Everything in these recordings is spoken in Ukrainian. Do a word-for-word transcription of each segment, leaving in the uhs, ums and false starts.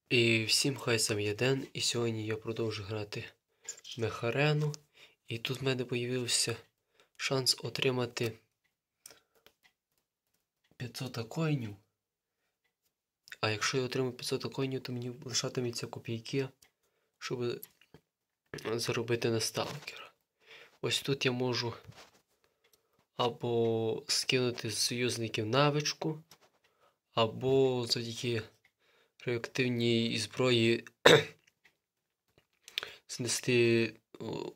І всім хай сам є день, і сьогодні я продовжую грати Мех-арену. І тут в мене з'явився шанс отримати п'ятсот коїнів. А якщо я отримаю п'ятсот коїнів, то мені лишатиметься копійки, щоб заробити на сталкера. Ось тут я можу або скинути з союзників навичку, або завдяки реактивній зброї знести о,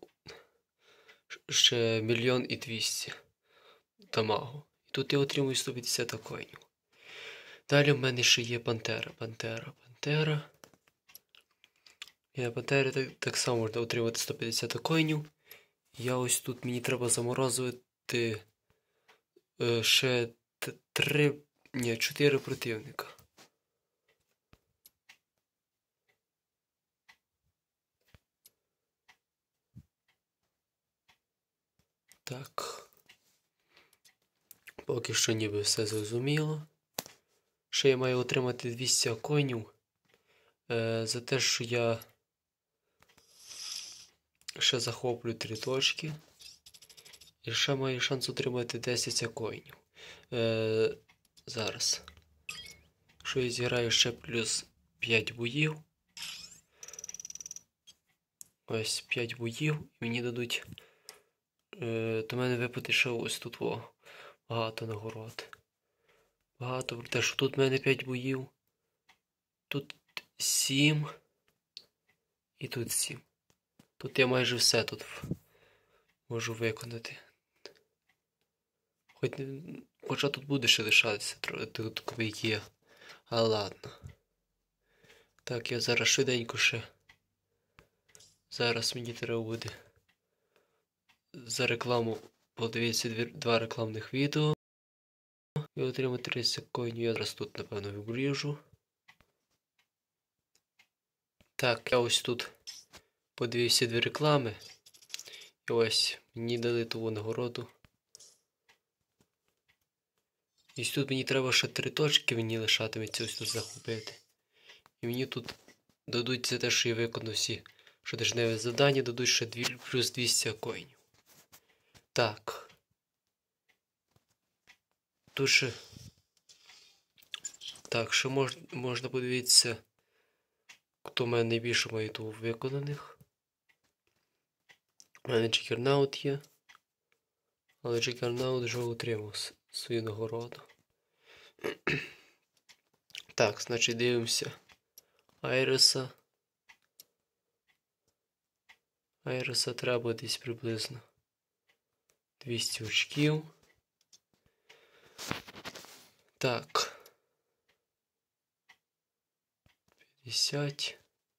ще мільйон і двісті дамагу. І тут я отримую сто п'ятдесят коїнів. Далі в мене ще є Пантера. Пантера, Пантера. І на Пантері так, так само можна отримати сто п'ятдесят коїнів. Я ось тут, мені треба заморозити е, ще три, ні, чотири противника. Так. Поки що ніби все зрозуміло. Ще я маю отримати двісті коїнів е, за те, що я ще захоплю три точки. І ще маю шанс отримати десять коїнів. Е, зараз. Якщо я зіграю ще плюс п'ять боїв. Ось п'ять боїв. І мені дадуть. Е, до мене випаде ще ось тут о, багато нагород. Багато, про те, що тут в мене п'ять боїв. Тут сім. І тут сім. Тут я майже все тут можу виконати. Хоч, хоча тут буде ще лишатися тут копійки. А ладно. Так, я зараз швиденько ще. Зараз мені треба буде за рекламу подивитися два рекламних відео. І отримати тридцять коїнів. Я зараз тут, напевно, вибріжу. Так, я ось тут подивився дві реклами. І ось мені дали ту нагороду. І тут мені треба ще три точки, мені лишатиметься ось тут захопити. І мені тут дадуть за те, що я виконав всі щотижневі завдання, дадуть ще плюс двісті коїнів. Так. Тут ще... Так, ще мож... можна подивитися, хто в мене найбільше має тут виконаних. У мене Джиггернаут є. Але Джиггернаут вже отримав свою нагороду. Так, значить дивимося. Айреса. Айреса треба десь приблизно двісті очків. Так. п'ятдесят.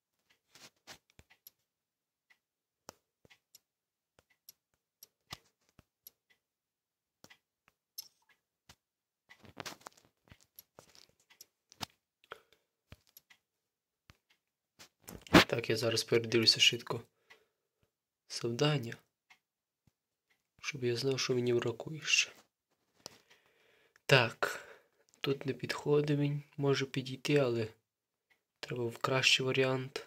Так, я зараз передивлюся швидко завдання, щоб я знав, що мені бракує ще. Так, тут не підходить він, може підійти, але треба в кращий варіант.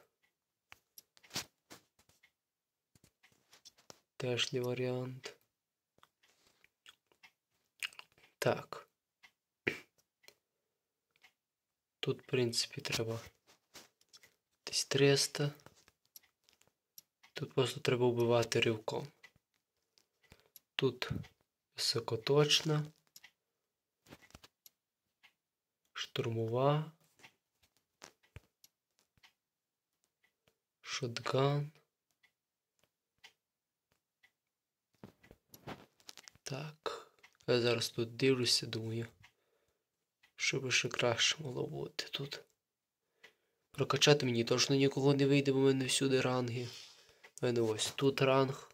Теж не варіант. Так. Тут, в принципі, треба десь триста. Тут просто треба вбивати ривком. Тут високоточна, штурмова, шотган. Так, я зараз тут дивлюся, думаю, що би ще краще могло бути тут. Прокачати мені точно нікого не вийде, бо в мене всюди ранги. У мене ось тут ранг.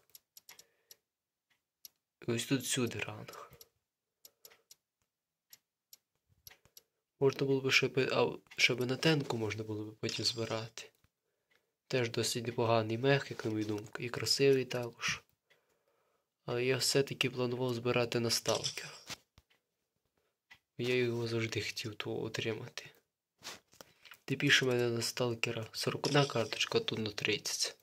І ось тут всюди ранг. Можна було б ще, а, ще б на тенку можна було б потім збирати. Теж досить непоганий мех, як на мою думку, і красивий також. Але я все-таки планував збирати на сталкера. Я його завжди хотів того отримати. Ти більше мене на сталкера. сорок одна карточка, тут на тридцять.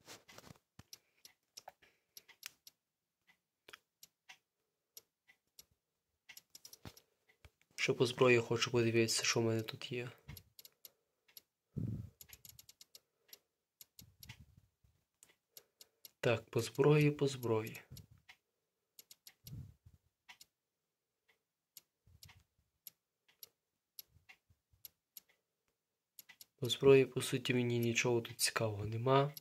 Ще по зброї хочу подивитися, що в мене тут є. Так, по зброї, по зброї. По зброї, по суті, мені нічого тут цікавого нема.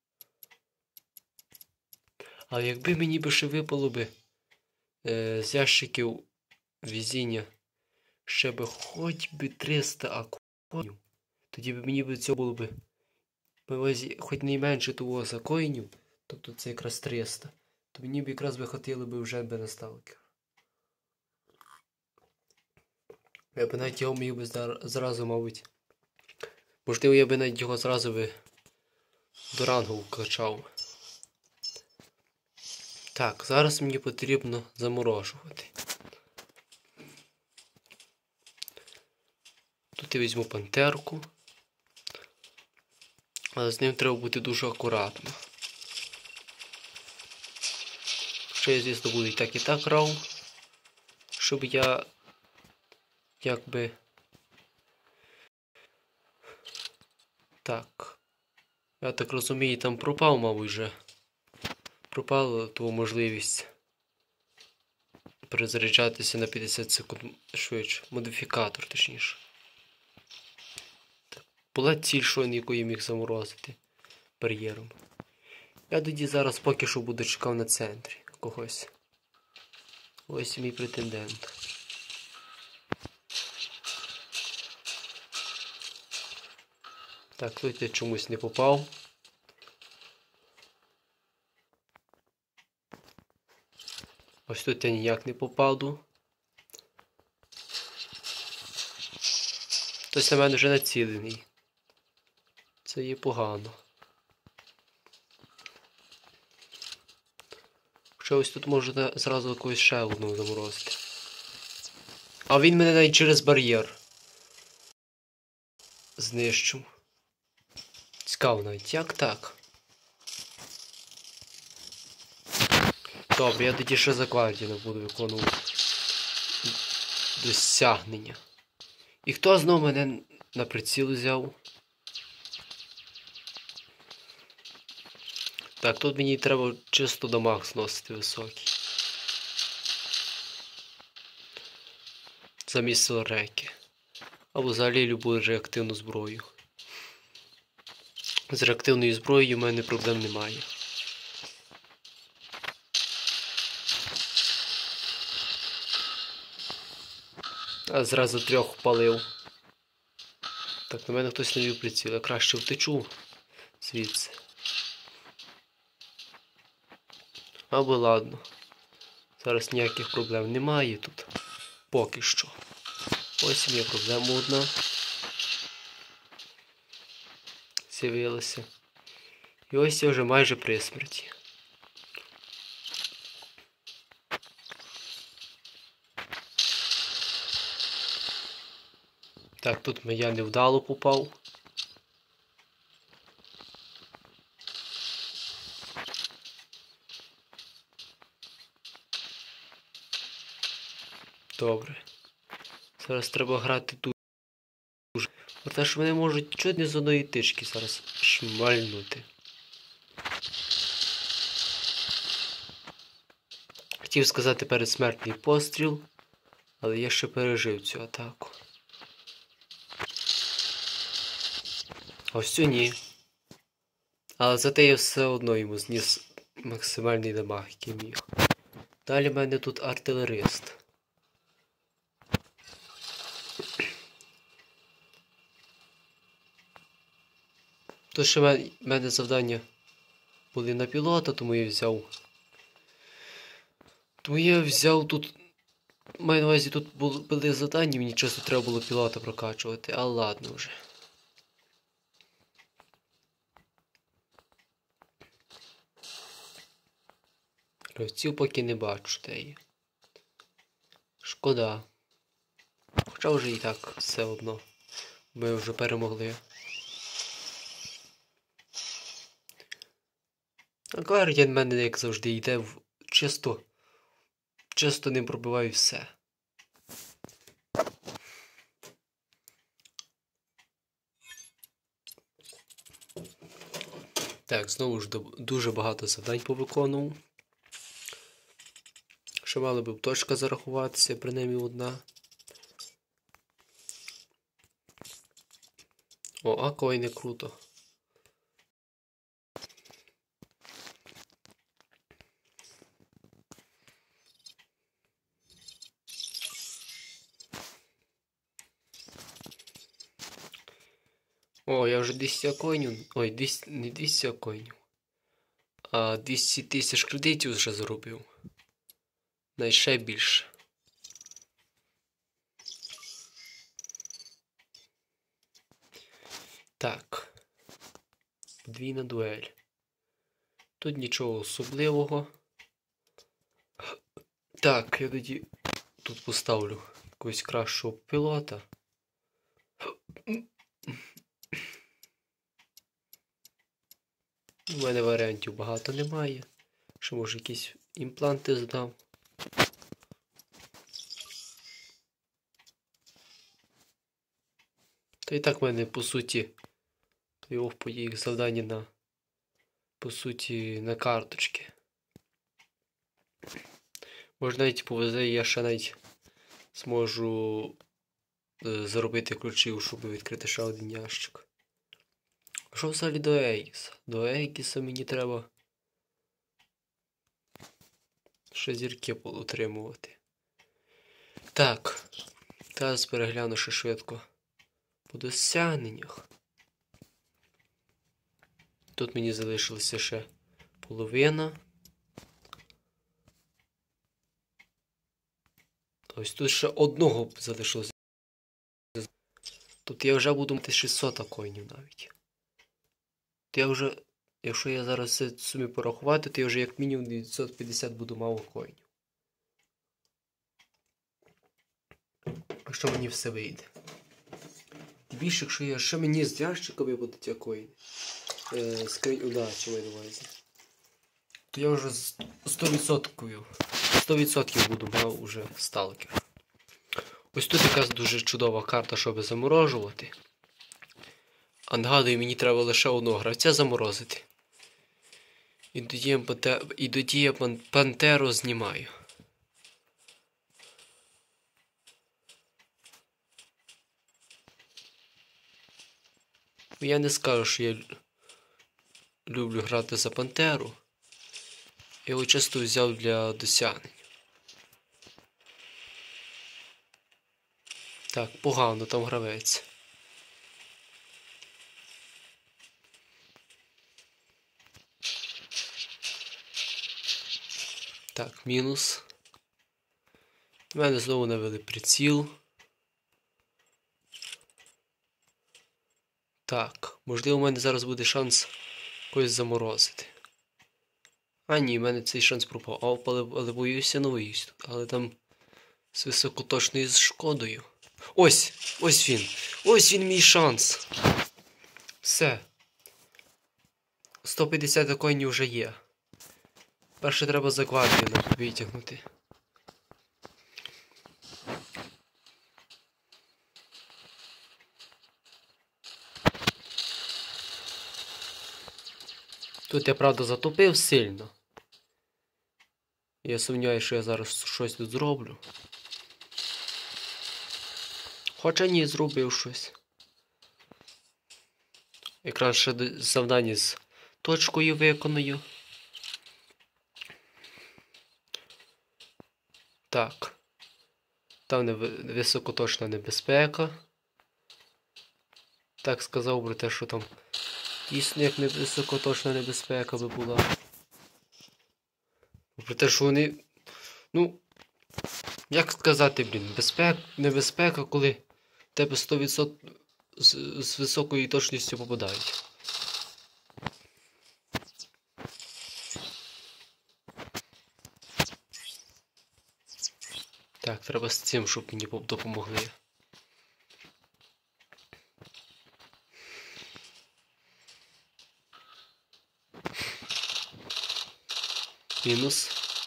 Але якби мені би ще випало би е, з ящиків везіння ще би хоч би триста акоїнів, тоді б мені б цього було б хоч найменше того за коїнів, тобто це якраз триста, то мені б якраз би хотіли б вже би на сталкер. Я б навіть його міг би зразу, мабуть. Можливо, я би навіть його зразу би до рангу вкачав. Так, зараз мені потрібно заморожувати. Тут я візьму пантерку. Але з ним треба бути дуже акуратно. Що я, звісно, буду і так, і так грав, щоб я якби... Так. Я так розумію, там пропав, мабуть, вже. Пропала ту можливість перезаряджатися на п'ятдесят секунд швидше. Модифікатор, точніше. Була ціль, що яку я міг заморозити бар'єром. Я тоді зараз поки що буду чекав на центрі когось. Ось мій претендент. Так, тут я чомусь не попав. Ось тут я ніяк не попаду. Хтось на мене вже націлений. Це є погано. Хоча ось тут можна зразу якусь ще одну заморозити. А він мене навіть через бар'єр знищив. Цікаво навіть, як так? Добре, я тоді ще за Квардіна буду виконувати досягнення. І хто знову мене на приціл взяв? Так, тут мені треба чисто дамаг зносити високий. Замість реки. Або взагалі любу реактивну зброю. З реактивною зброєю в мене проблем немає. А зразу трьох впалив. Так, на мене хтось навів приціл. Я краще втечу звідси. Або ладно. Зараз ніяких проблем немає тут. Поки що. Ось є проблема одна. З'явилася. І ось я вже майже при смерті. Так, тут я невдало попав. Добре. Зараз треба грати дуже. Те, що вони можуть чуть не з одної тички зараз шмальнути. Хотів сказати передсмертний постріл, але я ще пережив цю атаку. Ось цю ні. Але зате я все одно йому зніс максимальний дамаг, який міг. Далі в мене тут артилерист. То ще в мене завдання були на пілота, тому я взяв. Тому я взяв тут. Маю на увазі, тут були завдання, мені часто треба було пілота прокачувати, але ладно вже. Гравців поки не бачу, де є. Шкода. Хоча вже і так все одно Ми вже перемогли. А Guardian в мене, як завжди, йде в... чисто... Чисто не пробиваю все. Так, знову ж дуже багато завдань повиконував. Ще мала б точка зарахуватися, принаймні одна. О, а коїни круто. О, я вже двісті коїнів. Ой, двісті, не двісті коїнів. А двісті тисяч кредитів вже заробив. Навіть ще більше. Так. Подвійна дуель. Тут нічого особливого. Так, я тоді тут поставлю якогось кращого пілота. У мене варіантів багато немає. Ще може якісь імпланти здам. Та і так в мене, по суті, плей-офф по їх завдання на, по суті, на карточки. Може навіть повезе, я ще навіть зможу е, заробити ключів, щоб відкрити ще один ящик. А що взагалі до Егіса? До Егіса мені треба ще зірки отримувати. Так, зараз перегляну ще швидко по досягненнях. Тут мені залишилося ще половина. Ось тут ще одного залишилося. Тут я вже буду мати шістсот коїнів навіть. То я вже, якщо я зараз все сумі порахувати, то я вже як мінімум дев'ятсот п'ятдесят буду мав коїнів. Якщо мені все вийде. Більше, якщо я ще мені з ящика випадуть коїни. Е, скринь удачі маю на увазі. То я вже сто відсотків сто відсотків буду мав уже сталкер. Ось тут якась дуже чудова карта, щоб заморожувати. А нагадую, мені треба лише одного гравця заморозити. І тоді я, панте... І тоді я пан... пантеру знімаю. Я не скажу, що я люблю грати за пантеру. Я його часто взяв для досягнень. Так, погано там гравець. Так, мінус. У мене знову навели приціл. Так, можливо, у мене зараз буде шанс когось заморозити. А ні, в мене цей шанс пропав. А, але, але боюся, не боюсь. Але там з високоточною шкодою. Ось! Ось він! Ось він мій шанс! Все. сто п'ятдесят коїнів вже є. Перше треба за Гвардіана витягнути. Тут я, правда, затопив сильно. Я сумніваюся, що я зараз щось тут зроблю. Хоча ні, зробив щось. Якраз ще завдання з точкою виконую. Так. Там не високоточна небезпека. Так сказав про те, що там дійсно як високоточна небезпека би була. Про те, що вони... Ну, як сказати, блін, безпек... небезпека, коли в тебе сто відсотків з, з високою точністю попадають. Так, треба з цим, щоб мені допомогли. Мінус.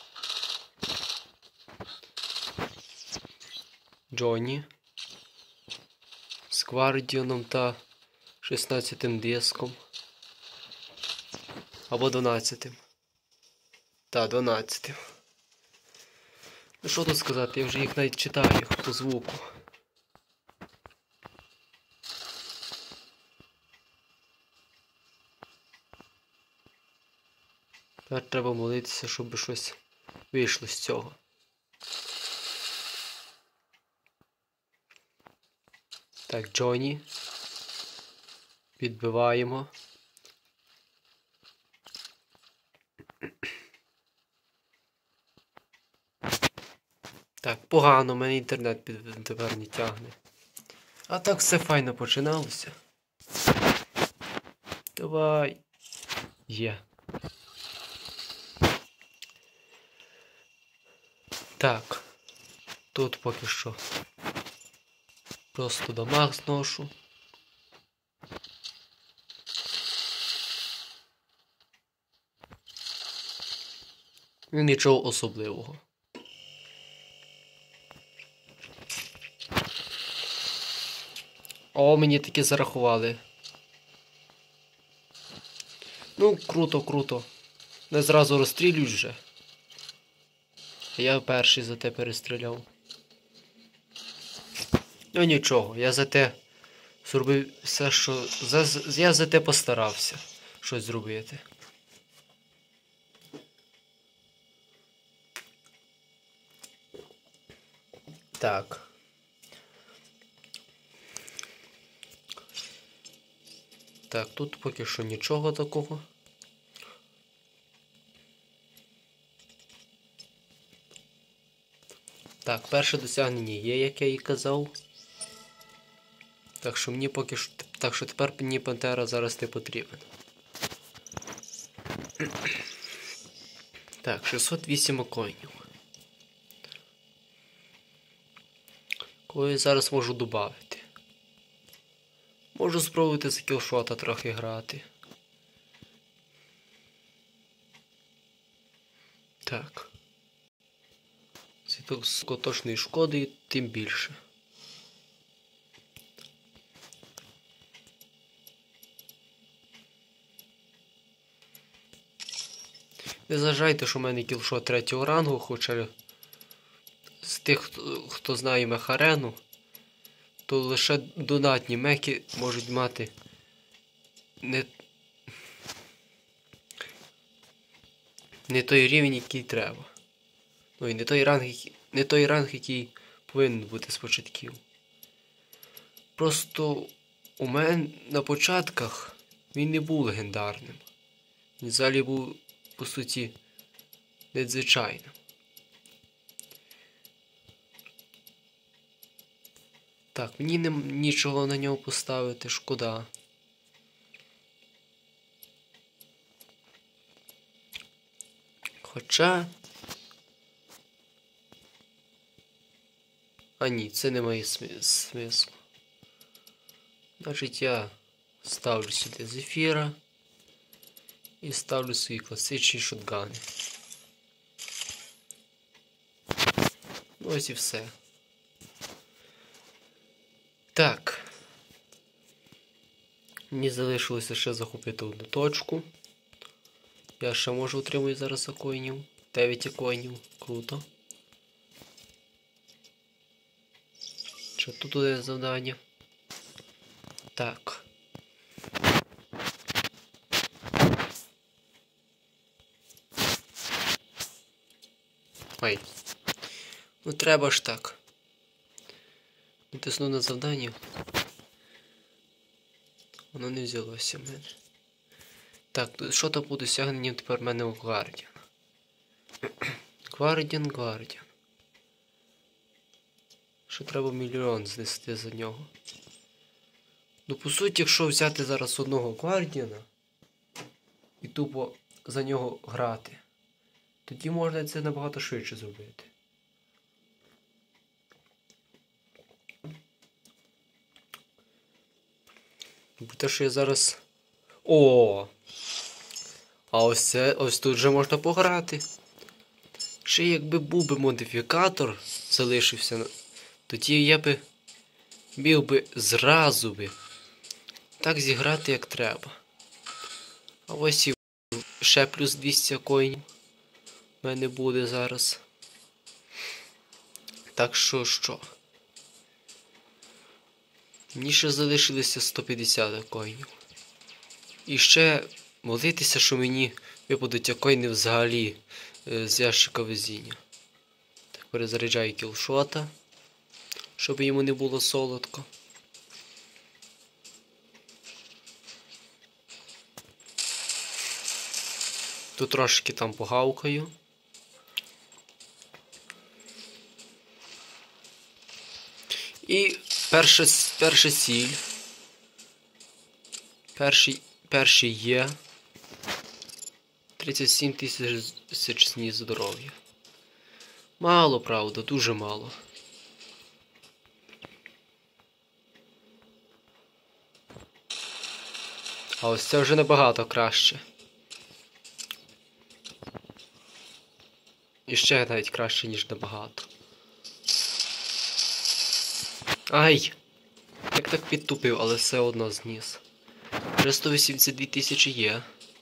Джонні. З Гвардіоном та шістнадцятим диском. Або дванадцятим. Та, дванадцятим. Ну що тут сказати, я вже їх навіть читаю по звуку. Тепер треба молитися, щоб щось вийшло з цього. Так, Джонні. Підбиваємо. Так, погано, у мене інтернет тепер не тягне. А так все файно починалося. Давай. Є. Так. Тут поки що. Просто дамаг зношу. Нічого особливого. О, мені таки зарахували. Ну, круто, круто. Не зразу розстрілюють вже. Я перший за те перестріляв. Ну нічого, я за те зробив все, що... За... Я за те постарався щось зробити. Так. Так, тут поки що нічого такого. Так, перше досягнення є, як я і казав. Так що мені поки що... Так що тепер мені Пантера зараз не потрібен. Так, шістсот вісім коїнів. Кого я зараз можу додати? Можу спробувати за кілшота трохи грати. Так. Світок з коточної шкоди, тим більше. Не зважайте, що в мене кілшот третього рангу, хоча з тих, хто, хто знає мехарену, то лише донатні меки можуть мати не, не той рівень, який треба. Ну і не той ранг, який, не той ранг, який повинен бути з початків. Просто у мене на початках він не був легендарним. Він взагалі був, по суті, надзвичайним. Так, мені не, нічого на нього поставити, шкода. Хоча... А ні, це не має смислу. Значить, я ставлю сюди Зефіра і ставлю свої класичні шотгани. Ось і все. Так. Мені залишилося ще захопити одну точку. Я ще можу отримати зараз коїнів. дев'ять коїнів. Круто. Що тут буде завдання? Так. Ой. Ну треба ж так. Натисну на завдання. Воно не взялося в мене. Так, що там по досягненням тепер в мене у Гвардіан? Гвардіан, Гвардіан. Що треба мільйон знести за нього. Ну, по суті, якщо взяти зараз одного Гвардіана і тупо за нього грати, тоді можна це набагато швидше зробити. Бо те, що я зараз... О! А ось це, ось тут вже можна пограти. Ще якби був би модифікатор, залишився, тоді я би міг би зразу би так зіграти, як треба. А ось і ще плюс двісті коїнів в мене буде зараз. Так що що? Мені ще залишилося сто п'ятдесят коїнів. І ще молитися, що мені випадуть коїни взагалі е, з ящика везіння. Так, перезаряджаю кілшота, щоб йому не було солодко. Тут трошки там погавкаю. І перша, перша ціль. Перший, перший є. тридцять сім тисяч зні здоров'я. Мало, правда, дуже мало. А ось це вже набагато краще. І ще навіть краще, ніж набагато. Ай! Як так підтупив, але все одно зніс. Вже сто вісімдесят дві тисячі є.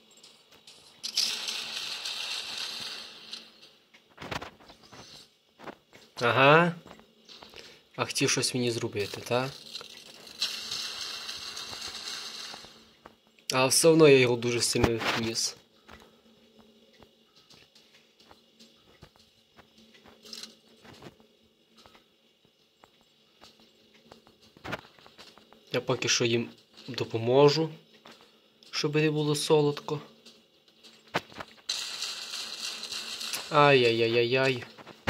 Ага. А хотів щось мені зробити, так? А все одно я його дуже сильно вніс. Я поки що їм допоможу, щоб не було солодко. Ай-яй-яй-яй-яй.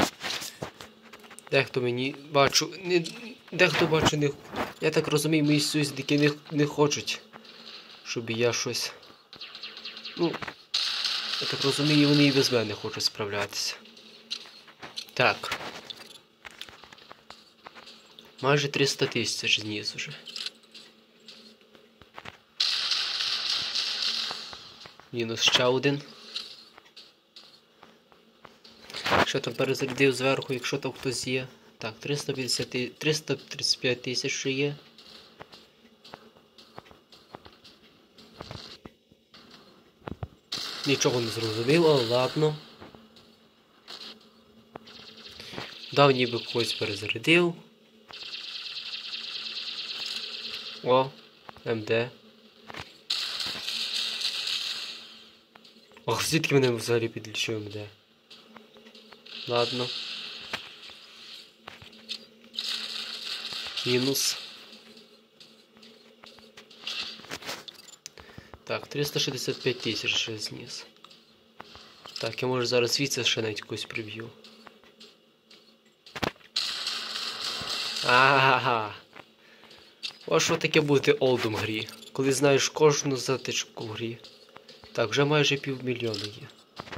Дехто мені бачу, не, дехто бачу не... Я так розумію, мої союзники не, не хочуть, щоб я щось... Ну, я так розумію, вони і без мене хочуть справлятися. Так. Майже триста тисяч зніс уже. Мінус ще один. Що там перезарядив зверху, якщо там хтось є. Так, триста п'ятдесят, триста тридцять п'ять тисяч ще є. Нічого не зрозуміло, але ладно. Дав ніби когось перезарядив. О, ем де. Ох, звідки мене взагалі підлічив ем де? Ладно. Мінус. Так, триста шістдесят п'ять тисяч ще зніс. Так, я може зараз звідси ще навіть когось приб'ю. Ага. Ось що таке бути олдом в грі. Коли знаєш кожну затичку в грі. Так, вже майже півмільйона є.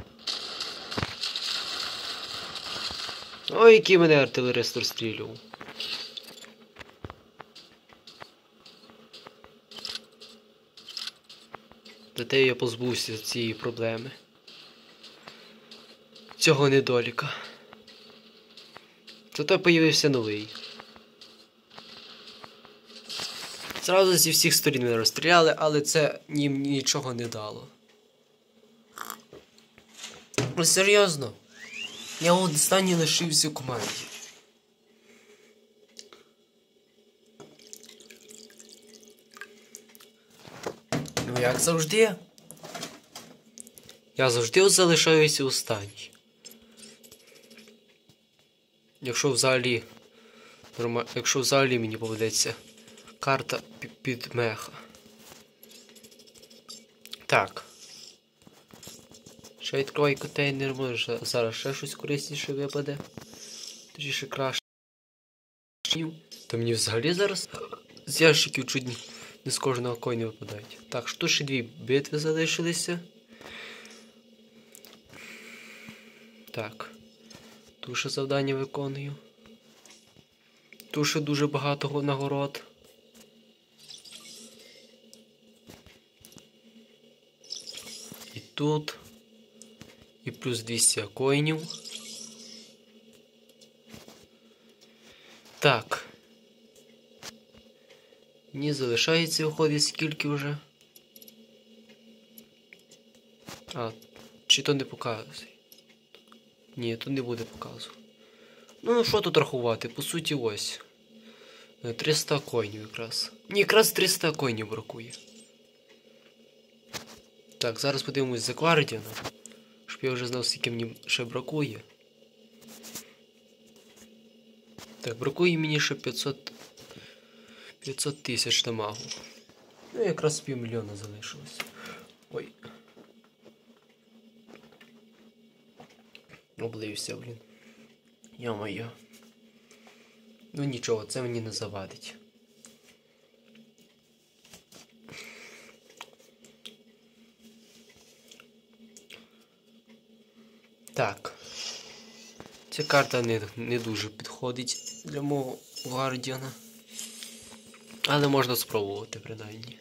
Ой, який мене артилерист розстрілював. Зате я позбувся цієї проблеми. Цього недоліка. Зато появився новий. Зразу зі всіх сторін мене розстріляли, але це їм нічого не дало. Ну серйозно. Я от останній лишився в команді. Ну як завжди. Я завжди залишаюся останній. Якщо взагалі... Якщо взагалі мені поведеться карта під меха. Так. Ще відкривай контейнер, може зараз ще щось корисніше випаде. Тоді ще краще. Та мені взагалі зараз з ящиків чуть не з кожного коїна випадають. Так, що ще дві битви залишилися. Так. Тут ще завдання виконую. Тут ще дуже багато нагород. І тут. І плюс двісті коїнів. Так. Мені залишається виходить скільки вже. А, чи то не показує? Ні, тут не буде показувати. Ну, що тут рахувати? По суті, ось. триста коїнів якраз. Ні, якраз триста коїнів бракує. Так, зараз подивимось за Гвардіана. Щоб я вже знав, скільки мені ще бракує. Так, бракує мені ще п'ятсот... п'ятсот тисяч дамагу. Ну, якраз півмільйона залишилось. Ой. Облився, блін. Йо-моє. Ну нічого, це мені не завадить. Так. Ця карта не, не дуже підходить для мого Гвардіана. Але можна спробувати, принаймні.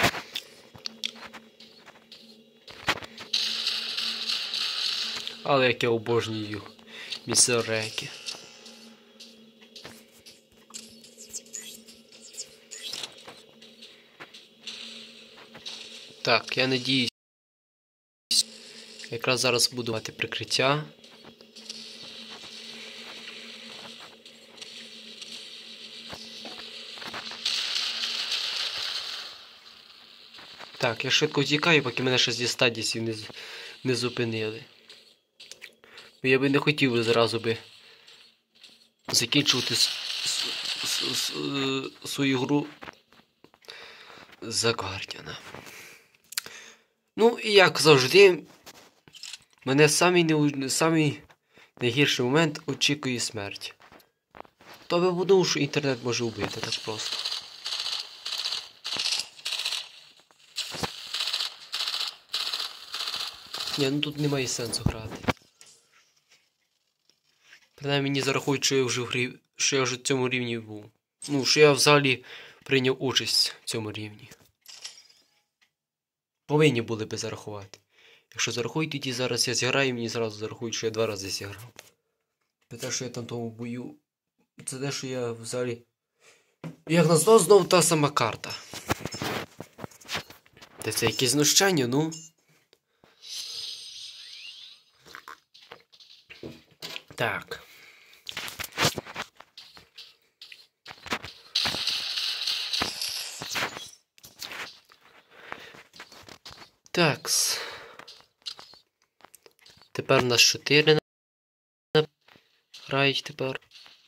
Але як я обожнюю місереки. Так, я надіюсь, якраз зараз буду мати прикриття. Так, я швидко втікаю, поки мене ще зі стадісів не, не зупинили. Бо я би не хотів би зразу би закінчувати с, с, с, с, свою гру за Гвардіана. Ну, і як завжди, мене самий, не, самий найгірший момент очікує смерть. То би подумав, що інтернет може вбити так просто. Ні, ну тут немає сенсу грати. Принаймні мені зарахують, що я вже в грі... що я вже в цьому рівні був. Ну, що я взагалі прийняв участь в цьому рівні. Повинні були би зарахувати. Якщо зарахують, тоді зараз я зіграю, мені зразу зарахують, що я два рази зіграв. Те, що я там тому бою, це те, що я взагалі... Як назло, знову та сама карта. Та це якесь знущання, ну... Так. Такс. Тепер у нас чотири грають тепер.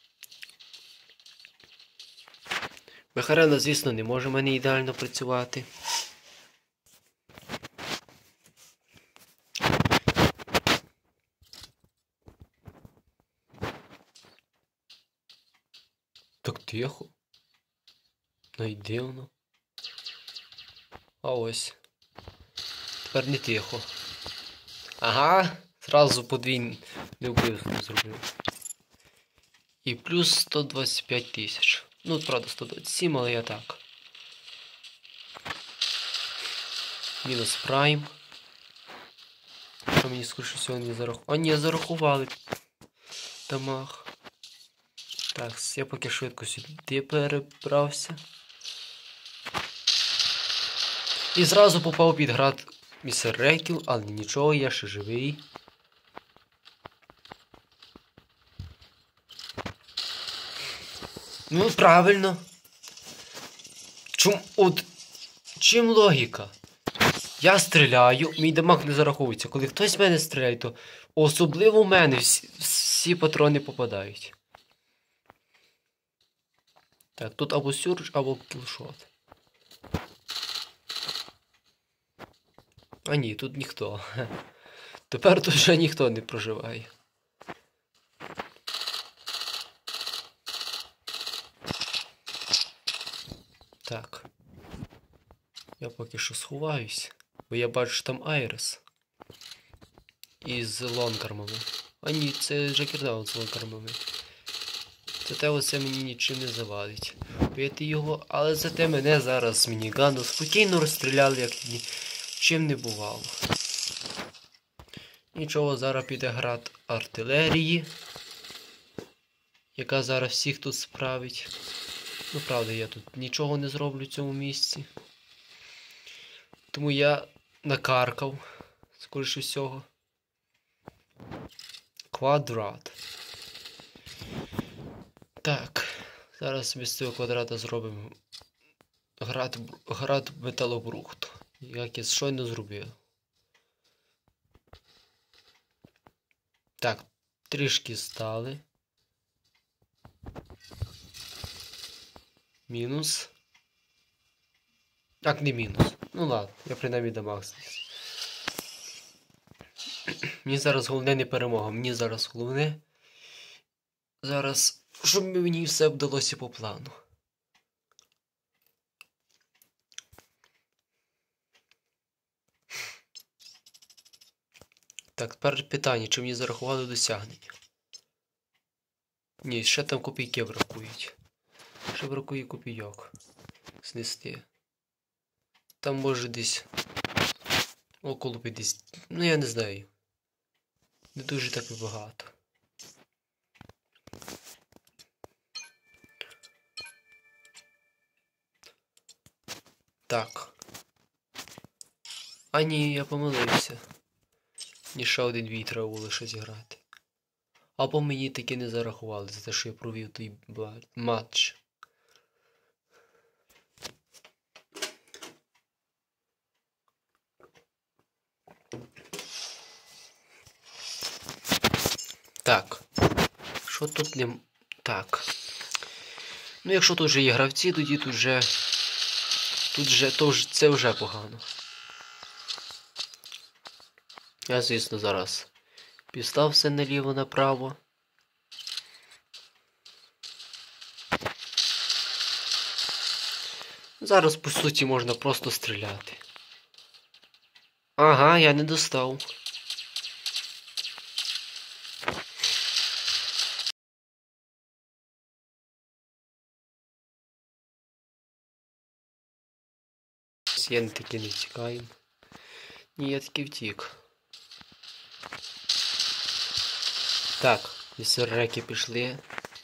Мехарена, звісно, не може в мене ідеально працювати. Так тихо. Навіть дивно. А ось. Тепер не тихо. Ага, зразу подвійне вбивство зробив. І плюс сто двадцять п'ять тисяч. Ну, правда, сто двадцять сім, але я так. Мінус прайм. Що мені скоріше всього не зарахували? А ні, зарахували. Дамаг. Так, я поки швидко сюди перебрався. І зразу попав під град місереків, але нічого, я ще живий. Ну, правильно. Чому? От... Чим логіка? Я стріляю, мій дамаг не зараховується. Коли хтось в мене стріляє, то особливо в мене всі, всі патрони попадають. Так, тут або сюрж, або кілшот. А ні, тут ніхто. Тепер тут вже ніхто не проживає. Так. Я поки що сховаюсь, бо я бачу, що там Айрес. Із лонгармами. А ні, це Джекердаун з лонгармами. Зате оце мені нічим не завадить. Бити його, але зате мене зараз з мінігану спокійно розстріляли, як чим не бувало. Нічого, зараз піде град артилерії. яка зараз всіх тут справить. Ну, правда, я тут нічого не зроблю в цьому місці. Тому я накаркав, скоріше всього. Квадрат. Так, зараз ми з цього квадрата зробимо град, град металобрухту, як я щойно зробив. Так, трішки стали. Мінус. Так, не мінус. Ну ладно, я принаймні дамаг. Мені зараз головне не перемога. Мені зараз головне. Зараз, щоб мені все вдалося по плану. Так, тепер питання, чи мені зарахували досягнення? Ні, ще там копійки бракують. Ще бракує копійок. Знести. Там може десь около п'ятдесят. Ну я не знаю. Не дуже так і багато. Так. А ні, я помилився. Ні, ще один бій треба було лише зіграти. Або мені таки не зарахували за те, що я провів той матч. Так. Що тут не... Так. Ну, якщо тут вже є гравці, тоді тут вже... Тут вже... То вже... Це вже погано. Я, звісно, зараз підстав все наліво-направо. Зараз, по суті, можна просто стріляти. Ага, я не достав. Я не таки не втікаю. Ні, я таки втік. Так, вісереки пішли.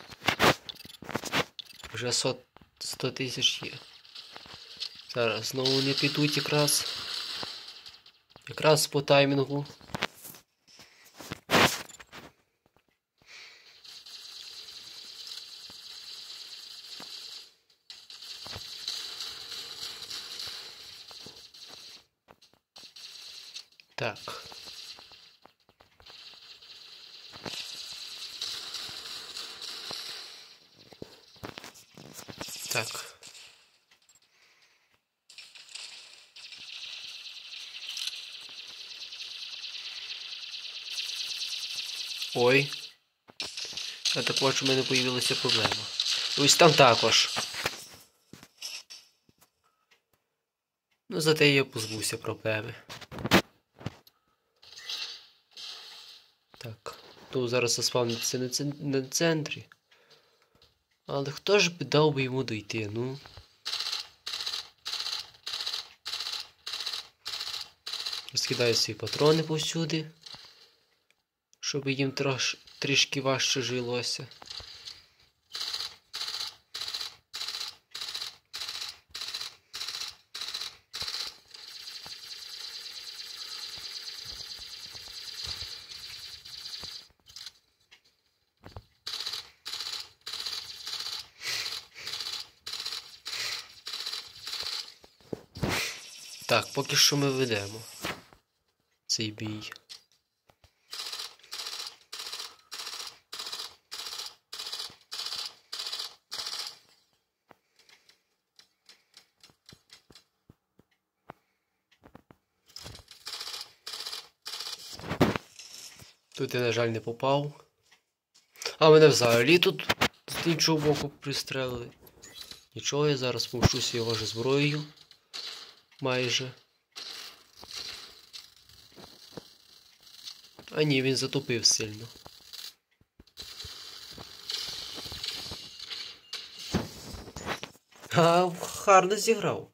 Вже сто тисяч є. Зараз знову не підуть якраз. Якраз по таймінгу. Так. Так. Ой. Я так бачу, в мене появилася проблема. Ось там також. Ну, зате я позбувся проблеми. Так. Ну, зараз заспавниться на, цен... на центрі. Але хто ж б дав би йому дойти, ну? Розкидаю свої патрони повсюди. Щоб їм трош... трішки важче жилося. Так, поки що ми ведемо цей бій. Тут я, на жаль, не попав. А мене взагалі тут з іншого боку пристрелили. Нічого, я зараз повшуся його ж зброєю. Майже. А ні, він затопив сильно. А, гарно зіграв.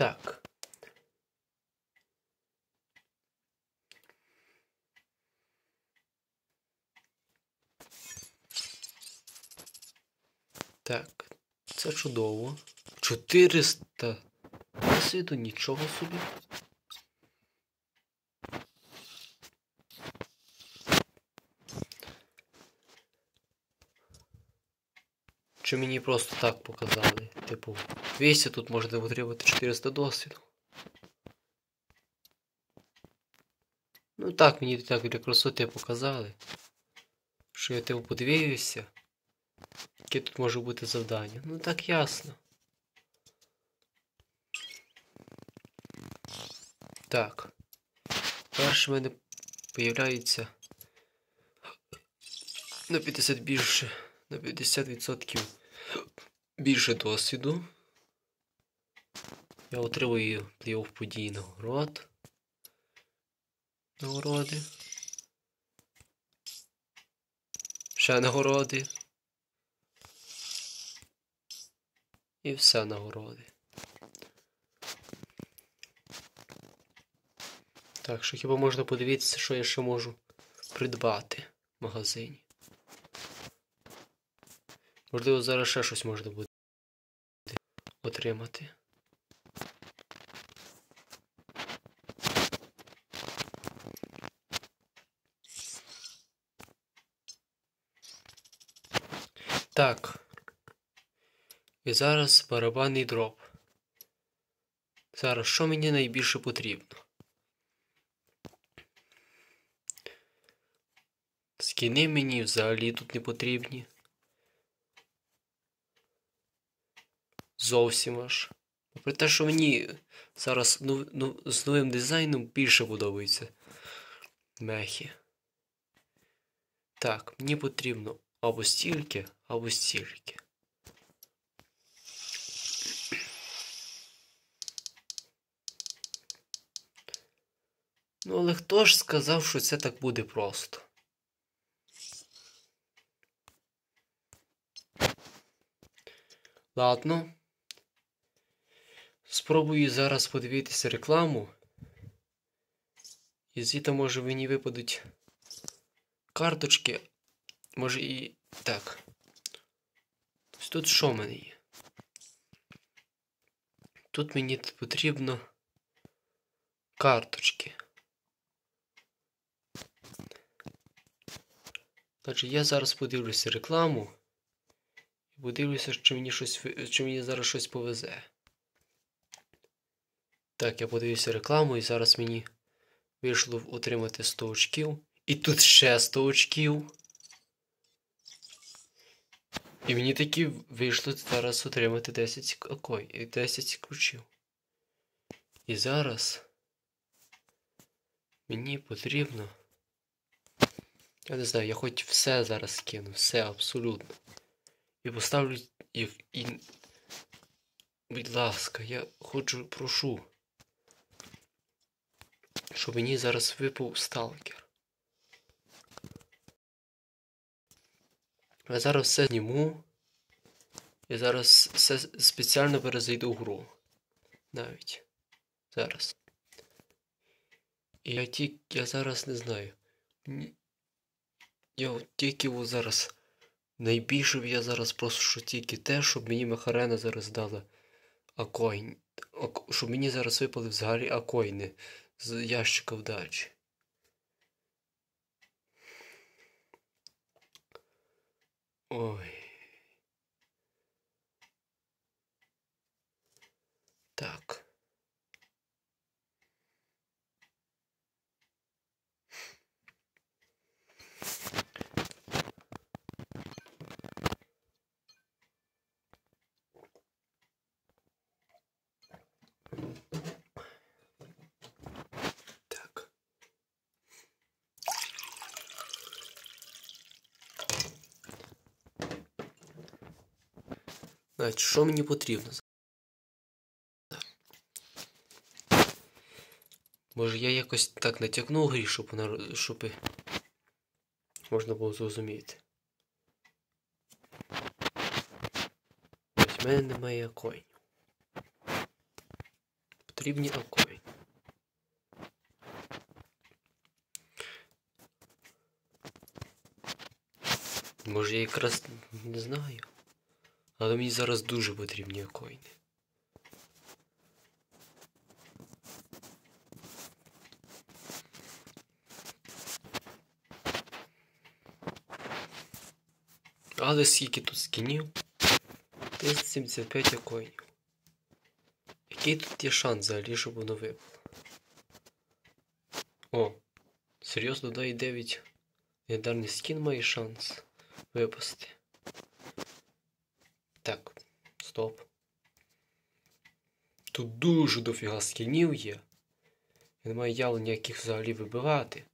Так. Так, це чудово. чотириста досвіду, нічого собі. Чи мені просто так показали? Типу, двісті тут можна отримати чотириста досвіду. Ну так, мені так для красоти показали. Що я типу подивився. Яке тут може бути завдання. Ну так ясно. Так. Перше в мене появляється на п'ятдесят більше, на п'ятдесят відсотків більше досвіду. Я отримую плей-офф подій нагород. Нагороди. Ще нагороди. І все нагороди. Так, що хіба можна подивитися, що я ще можу придбати в магазині. Можливо, зараз ще щось можна буде отримати. Так. І зараз барабанний дроп. Зараз, що мені найбільше потрібно? Скіни мені взагалі тут не потрібні. Зовсім аж. Попри те, що мені зараз ну, ну, з новим дизайном більше подобаються мехи. Так, мені потрібно або стільки, або стільки. Ну, але хто ж сказав, що це так буде просто? Ладно. Спробую зараз подивитися рекламу. І звідти, може, мені випадуть карточки. Може і... Так. Ось тут що в мене є? Тут мені потрібно карточки. Значить, я зараз подивлюся рекламу. І подивлюся, чи мені, щось, чи мені зараз щось повезе. Так, я подивився рекламу і зараз мені вийшло отримати сто очків. І тут ще сто очків. І мені таки вийшло зараз отримати десять окой, десять ключів. І зараз мені потрібно... Я не знаю, я хоч все зараз скину, все абсолютно. І поставлю їх і... Будь ласка, я хочу, прошу, щоб мені зараз випав сталкер. Я зараз все зніму. Я зараз все спеціально перезайду в гру. Навіть. Зараз. І я тільки, я зараз не знаю. Я тільки зараз... Найбільше б я зараз прошу тільки те, щоб мені Мехарена зараз дала акоін. Щоб мені зараз випали взагалі акоїни з ящика вдачі. Ой. Так. Так. Значить, що мені потрібно? Може я якось так натякнув грі, щоб вона, щоб можна було зрозуміти. Ось в мене немає коїнів. потрібні акоїни. Може я якраз не знаю. Але мені зараз дуже потрібні акоїни. Але скільки тут скінів? триста сімдесят п'ять акоїнів. Який тут є шанс взагалі, щоб воно випало? О! Серйозно, дай дев'ять. Легендарний скін має шанс випасти. Так, стоп. Тут дуже дофіга скінів є. Я не маю явно ніяких взагалі вибивати.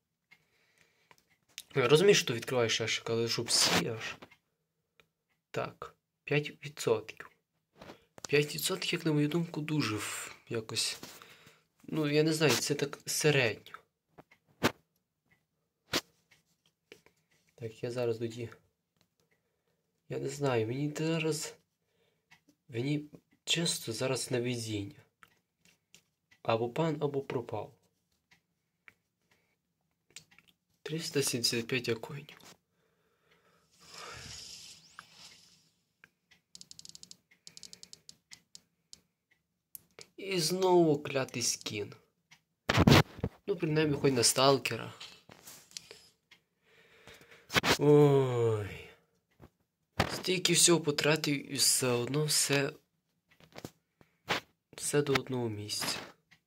Я розумію, що ти відкриваєш ящик, але щоб всі аж. Так, п'ять відсотків. п'ять відсотків, як на мою думку, дуже якось. Ну, я не знаю, це так середньо. Так, я зараз тоді. Я не знаю, мені зараз. Мені чисто зараз на везіння. Або пан, або пропав. триста сімдесят п'ять акоїнів. І знову клятий скін. Ну, принаймні, хоч на сталкера. Ой. Стільки всього потратив і все одно все... Все до одного місця.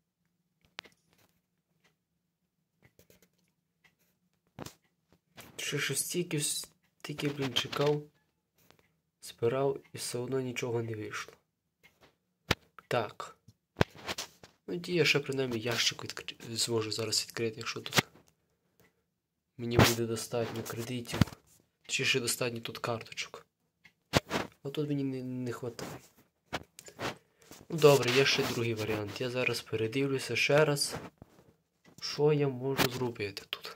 Ще що стільки, стільки, блін, чекав, збирав і все одно нічого не вийшло. Так. Ну, ті я ще принаймні ящик відкр... зможу зараз відкрити, якщо тут мені буде достатньо кредитів. Чи ще достатньо тут карточок. А тут мені не, не вистачає. Ну добре, є ще другий варіант. Я зараз передивлюся ще раз, що я можу зробити тут.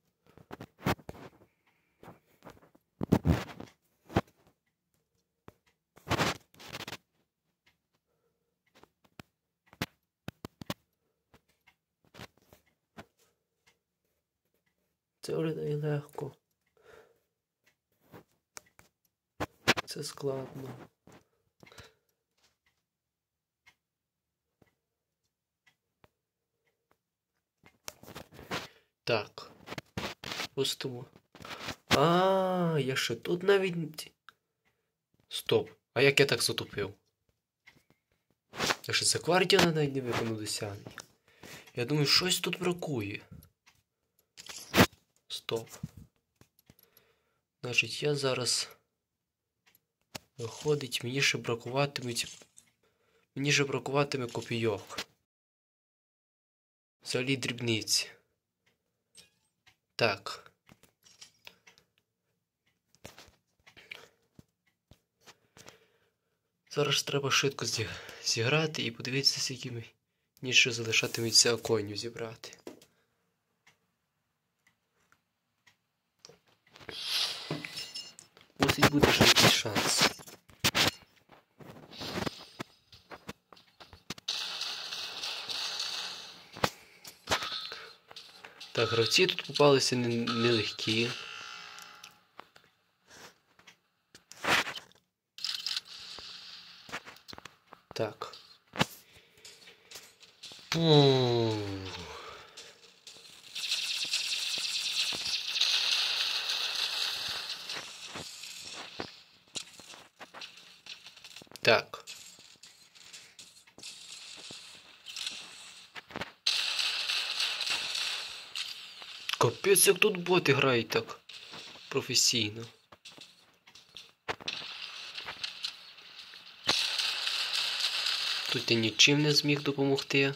Це виглядає легко. Це складно. Так. Пустимо. А, я ще тут навіть... Стоп. А як я так затупив? Я ще за квартіна навіть не виконав досягнення. Я думаю, щось тут бракує. Стоп. Значить, я зараз... Виходить, мені ще бракуватимуть... Мені ще бракуватиме копійок. Взагалі дрібниці. Так. Зараз треба швидко зіграти і подивитися, скільки мені ще залишатиметься акоїнів зібрати. Мусить бути ще якийсь шанс. Так, гравці тут попалися нелегкі. Так. Ууу. Так. Капець, як тут боти грають так професійно. Тут я нічим не зміг допомогти.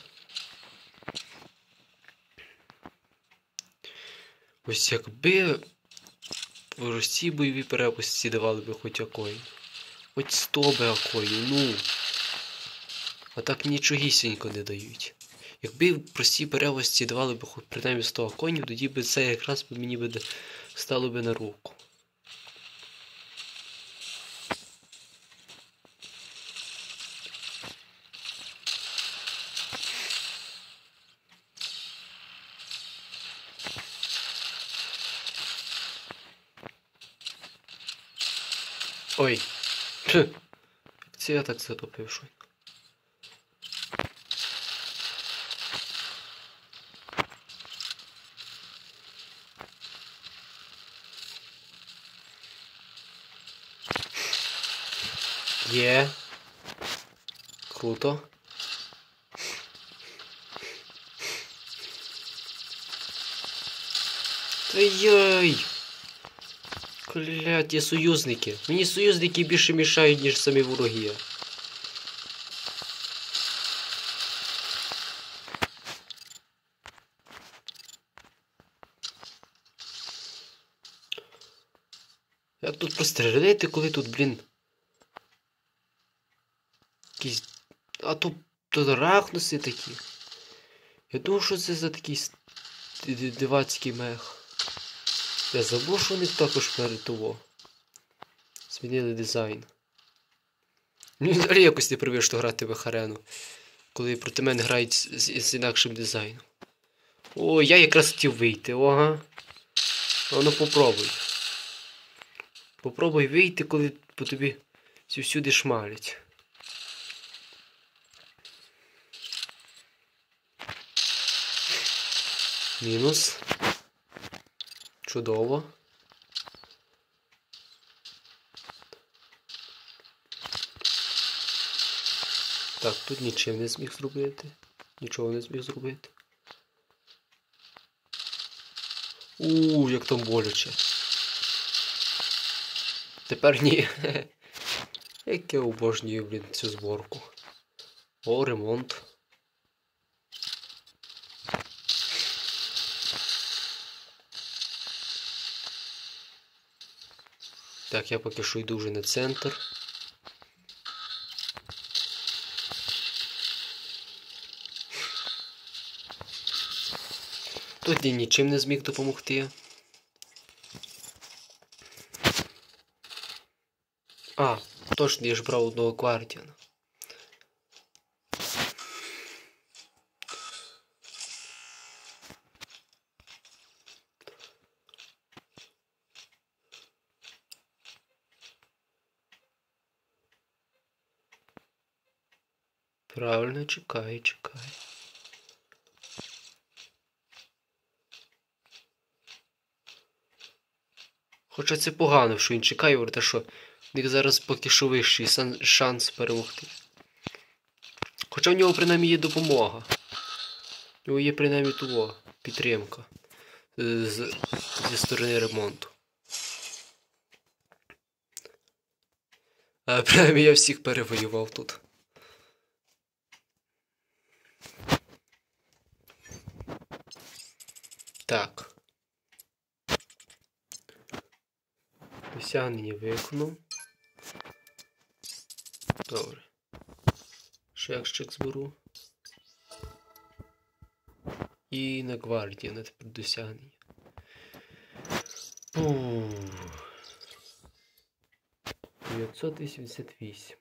Ось якби в Росії бойові перепустці давали би хоч акоїн. Хоч сто би акоїн, ну. А так нічогісінько не дають. Якби в простій перевозці давали б хоч принаймні сто акоїнів, тоді б це якраз мені б стало би на руку. Ой. Пх. Це я так затопив щойно. Є. Круто. Ай-яй! Кляті союзники. Мені союзники більше мішають, ніж самі вороги. Як тут постріляти, коли тут, блін... Якісь... А тут... Тут рахнуси такі. Я думав, що це за такий... Дивацький мех. Я забув, що у них також перед того. Змінили дизайн. Ну, взагалі якось не привично грати в Ехарену. Коли проти мене грають з, з інакшим дизайном. О, я якраз хотів вийти, ага. А ну попробуй. Попробуй вийти, коли по тобі всюди шмалять. Мінус. Чудово. Так, тут нічим не зміг зробити. Нічого не зміг зробити. Ууу, як там боляче. Тепер ні. Як я обожнюю, блін, цю зборку. О, ремонт. Так, я поки що йду вже на центр. Тут я нічим не зміг допомогти. А, точно, я ж брав одного Гвардіана. Правильно, чекай, чекай. Хоча це погано, що він чекає, те що в них зараз поки що вищий шанс перемогти. Хоча в нього принаймні є допомога. У нього є принаймні того, підтримка з, зі сторони ремонту. А принаймні я всіх перевоював тут. Так. Досягнення виконав. Добре. Шекщик зберу. І на гвардії, на тепер досягнення. дев'ятсот вісімдесят вісім.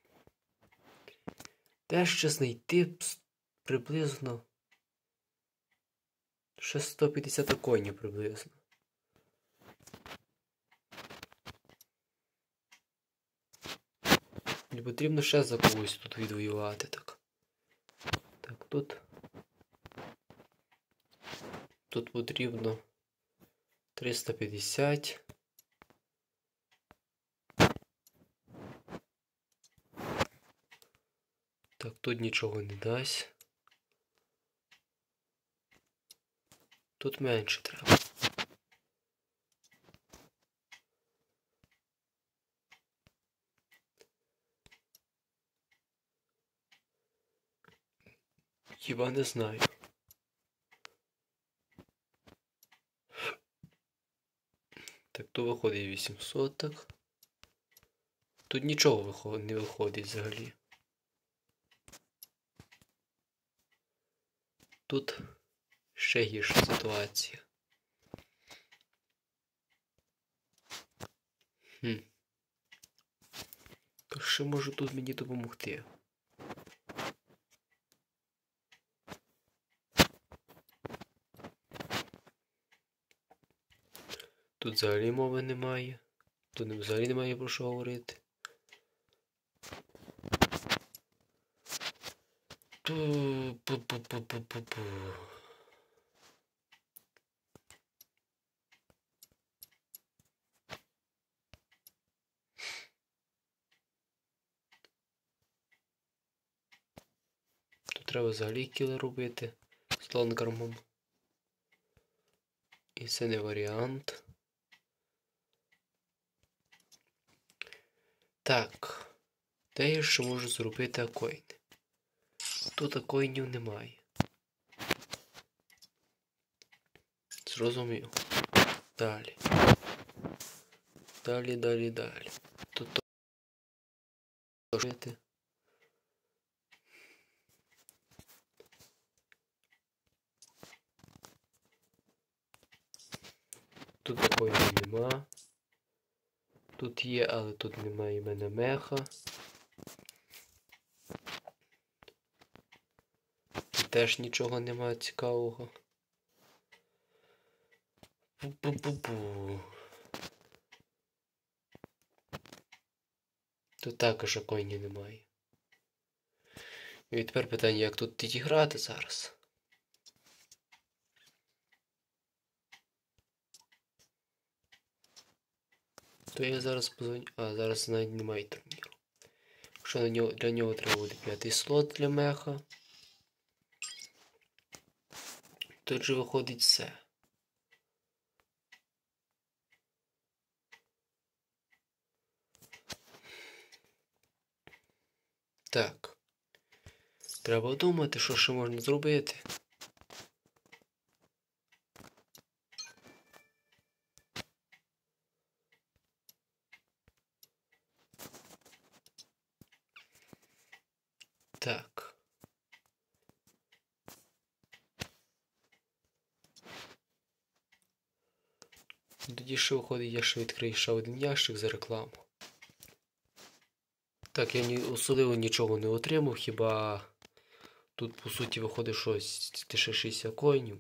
Те ще знайти приблизно ще сто п'ятдесят конів приблизно. Не потрібно ще за когось тут відвоювати, так. Так, тут... Тут потрібно триста п'ятдесят. Так, тут нічого не дасть. Тут менше треба. Хіба не знаю. Так, то виходить вісімсот, так. Тут нічого не виходить взагалі. Тут ще гірша ситуація. Хм. То що може тут мені допомогти? Тут взагалі мови немає. Тут взагалі немає про що говорити. Пу-пу-пу-пу-пу-пу. Тут треба взагалі кіли робити з лонгармом. І це не варіант. Так. Де я ще можу зробити акоїни? Тут акоїнів немає. Зрозумів. Далі. Далі, далі, далі. Тут жити. Тут такої нема. Тут є, але тут немає в мене меха. Тут теж нічого немає цікавого. Пу-пу-пу-пу. Тут також акоїнів немає. І тепер питання, як тут відіграти зараз? То я зараз позвоню... А, зараз навіть немає турніру. Якщо на нього, для нього треба буде п'ятий слот для меха. Тут же виходить все. Так. Треба думати, що ще можна зробити. Так. Тоді ще виходить, я ще відкрию ще один ящик за рекламу. Так, я ні, особливо нічого не отримав, хіба тут по суті виходить щось ще шістдесят коїнів.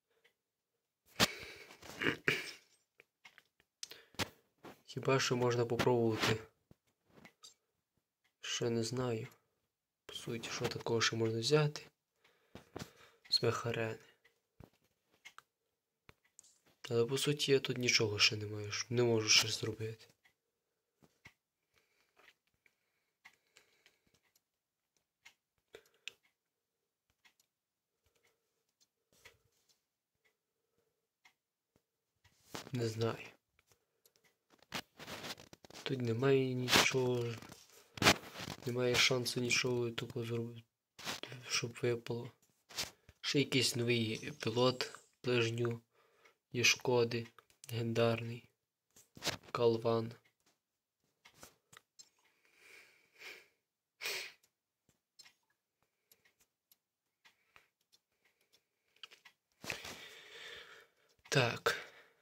Хіба що можна попробувати. Ще не знаю. По суті, що такого ще можна взяти з мехарени. Але по суті я тут нічого ще не маю, не можу ще зробити. Не знаю. Тут немає нічого, немає шансу нічого тупо зробити, щоб випало. Ще якийсь новий пілот ближню є шкоди, легендарний, Калван. Так.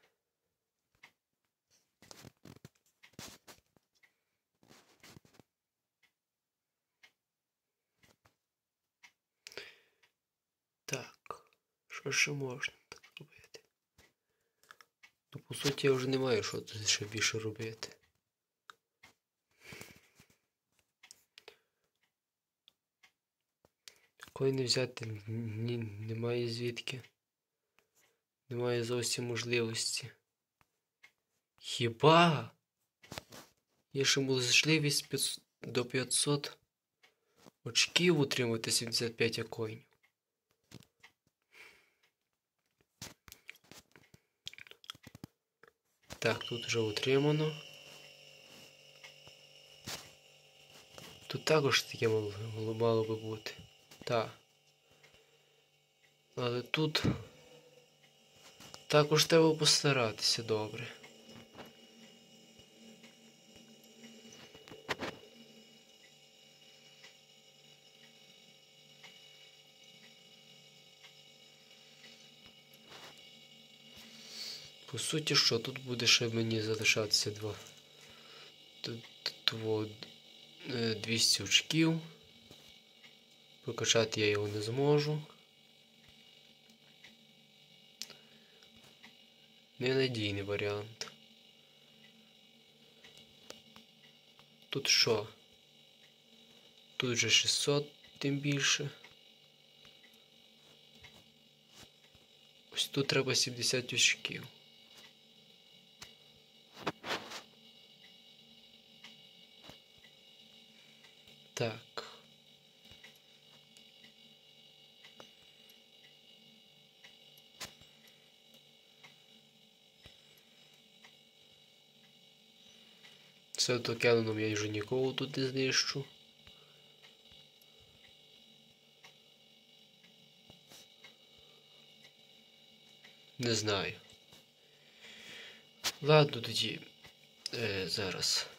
Так, що ще можна так робити? Ну, по суті, я вже не маю що тут ще більше робити. Такої не взяти ні, немає звідки. Немає зовсім можливості. Хіба? Є ще можливість п'ятсот, до п'ятсот очків утримати сімдесят п'ять акоїнів. Так, тут вже утримано. Тут також таке мало, мало би бути. Так. Але тут також треба постаратися добре. По суті, що тут буде ще мені залишатися два. Тут, тут двісті очків. Прокачати я його не зможу. Ненадійний варіант. Тут що? Тут же шістсот, тим більше. Ось тут треба сімдесят очків. Так. Це то Кеноном я вже нікого тут не знищу. Не знаю. Ладно, тоді. Е, зараз.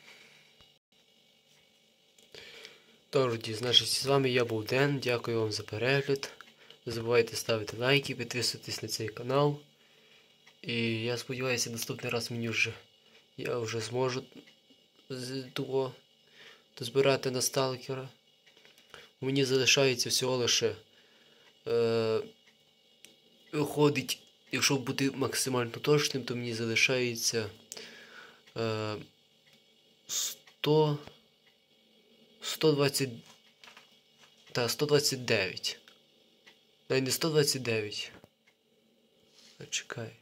Тоді, значить, з вами я був Ден. Дякую вам за перегляд. Не забувайте ставити лайки, підписуйтесь на цей канал. І я сподіваюся, наступний раз мені вже я вже зможу з того дозбирати на сталкера. Мені залишається всього лише е, виходить, якщо бути максимально точним, то мені залишається е, сто сто двадцять та сто двадцять дев'ять. Навіть не сто двадцять дев'ять. А чекай.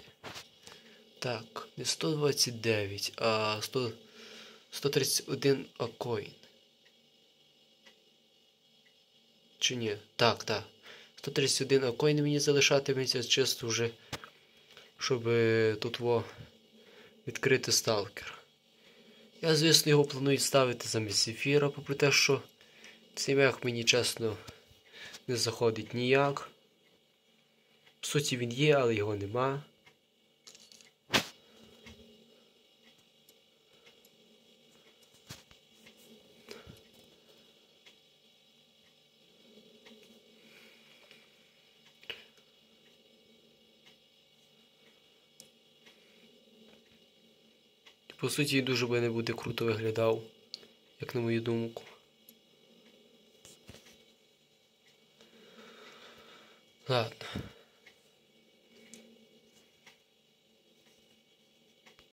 Так, не сто двадцять дев'ять, а сто, сто тридцять один акоін. Чи ні? Так, так. сто тридцять один акоін мені залишатиметься чисто вже, щоб тут во відкрити сталкер. Я, звісно, його планую ставити замість ефіра, попри те, що цей мех мені, чесно, не заходить ніяк. В суті, він є, але його нема. По суті, він дуже би не буде круто виглядав, як на мою думку. Ладно.